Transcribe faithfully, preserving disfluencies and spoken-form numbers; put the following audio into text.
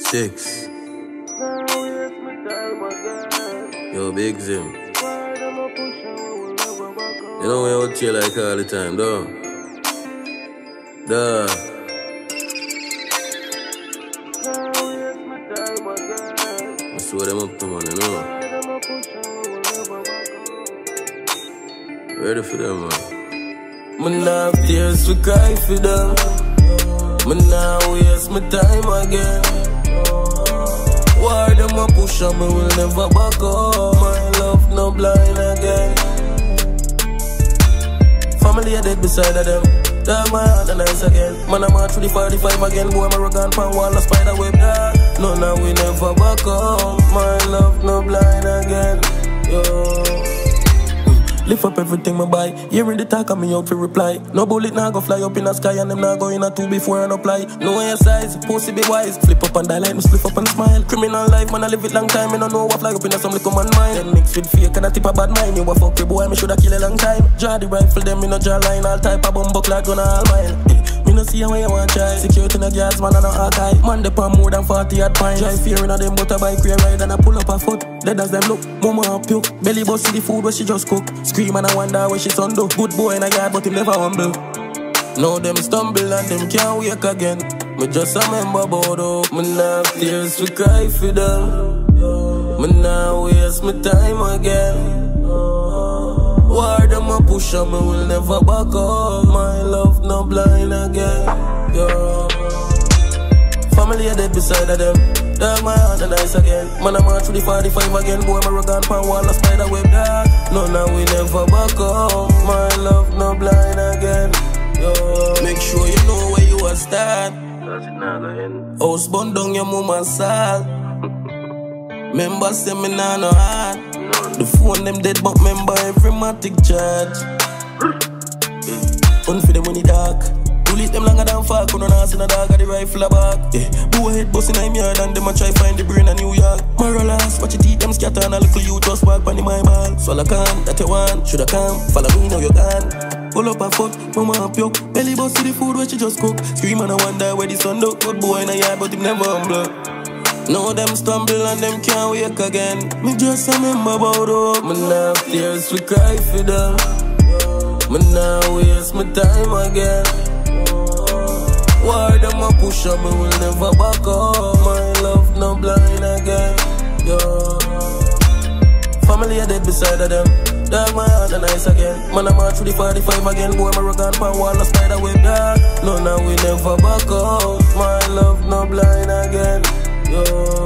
Six. Yo, Big Zim. You know we out here like all the time, though. Duh. I saw them up to man, you know. Ready for them, man. Me nah have tears to cry for them. Me nah waste my time again. Why them a push on me will never back up. My love no blind again. Family are dead beside of them. Dawg my heart and nice again. Man I'm out through the forty-five again. Boy my rogan pan wall a spider web. Yeah. No now we never back up. My love no blind again. Yo. Lift up everything me buy. Hearing the talk of me out for reply. No bullet now go fly up in the sky and them now go in a two before and apply. No air size, pussy be wise. Flip up and die like me slip up and smile. Criminal life, man I live it long time. Me no know what fly up in a some little man mind. Them mix with fake and a tip a bad mind. You a fuck with boy, me shoulda kill a long time. Draw the rifle, them me no draw line. All type of bum buck like gonna all mile. Me no see how you want try. Security no gas, man, I no archive. Man, they pan more than forty at pine. Drive fearing of them motorbike, rear ride and I pull up a foot. Dead as them look, mama up puke. Belly bust see the food where she just cook. Scream and I wonder where she son do. Good boy in a yard, but him never humble. Now them stumble and them can't wake again. Me just remember about oh. Me nah have tears to cry for them. Me nah waste my time again. Why them a push on me will never back up. My love no blind again. Yo. Family are dead beside of them. Dawg my heart and nice again. Man I'm out through the forty-five again. Boy my rogan pan wall a spider web. Yeah. No now we never back up. My love no blind again. Yo. Make sure you know where you are start. House burn down your mama's side. Member say me nah no heart. The phone them dead but member every matic charge. One for them when it dark. Pull it them longer than fuck. When I see a dog at the rifle a back. Yeah. Bwoy head bustin' in yard and them a try find the brain in New York. Marrow last, watch it eat them scatter and a little you just walk pan the my ball. Swallow can, that you want, shoulda come. Follow me now you can. Pull up a foot, mama up yoke. Belly bust to the food where she just cook. Scream and I wonder where the sun do. Good boy in a yard but him never humble. Now them stumble and them can't wake again. Me just remember about oh. Me nah have tears to cry for them. Me nah waste my time again. Why them a push on me will never back up. My love no blind again. Yo. Family are dead beside of them. Dawg my heart and nice again. Man I'm out through the forty-five again. Boy my rogan pan wall a spider web. Yeah. No now we never back up. My love no blind again. Yo.